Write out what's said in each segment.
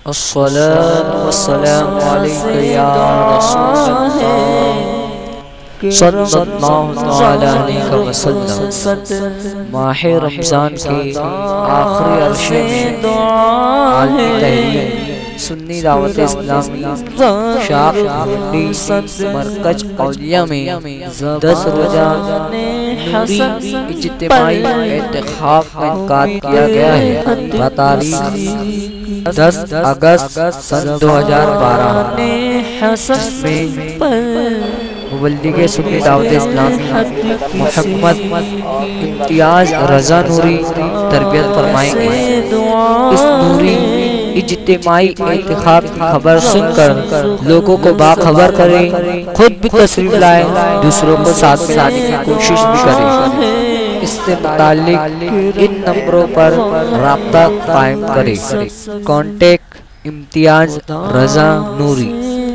الصلاة والسلام عليك يا رسول الله صلی اللہ علیہ وسلم۔ ماہ رمضان کے آخری عرصے میں عالمی تحریک سنی دعوت اسلامی شاخ بھنڈی مرکز اولیاء میں 10 روزہ نوری اجتماعی اعتکاف کا انعقاد کیا گیا ہے بتاریخ 10 اگست سن 2012 جس میں مبلغ سنی دعوت اسلامی محمد امتیاز رضا نوری تربیت فرمائیں گے۔ اس نوری اجتماعی اعتکاف کی خبر سن کر لوگوں کو باخبر کریں، خود بھی تشریف لائیں، دوسروں کو ساتھ میں لانے کی کوشش بھی کریں۔ اس سے متعلق ان نمبروں پر رابطہ قائم کریں۔ کانٹیکٹ امتیاز رضا نوری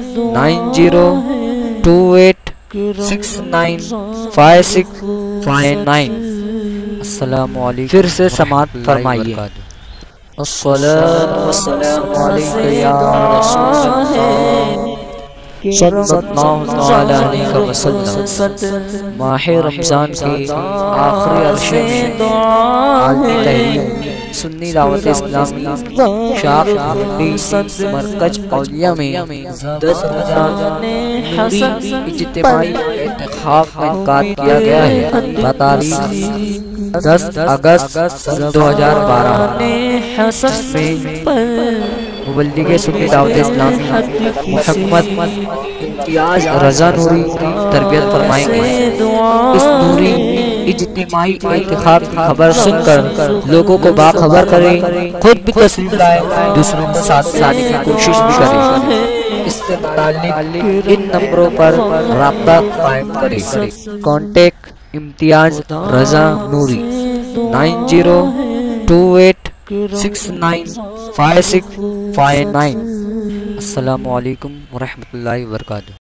9028695659۔ السلام علیکم۔ پھر سے سماعت فرمائیے۔ الصلاة والسلام علیک یا رسول اللہ صلی اللہ علیہ وسلم۔ ماہ رمضان کے آخری عرصے میں عالمی تحریک سنی دعوت اسلامی شاخ بھنڈی مرکز اولیاء میں 10 روزہ نوری اجتماعی اعتکاف کا انعقاد کیا گیا ہے بتاریخ 10 اگست سن 2012 جس میں مبلغ سنی دعوت اسلامی محمد امتیاز رضا نوری تربیت فرمائیں گے۔ اس نوری اجتماعی اعتکاف کی خبر سن کر لوگوں کو باخبر کریں، خود بھی تشریف لائیں، دوسروں کو ساتھ میں لانے کی کوشش بھی کریں۔ اس سے متعلق ان نمبروں پر رابطہ قائم کریں۔ کانٹیکٹ امتیاز رضا نوری 9028695659۔ السلام علیکم ورحمۃ اللہ وبرکاتہ۔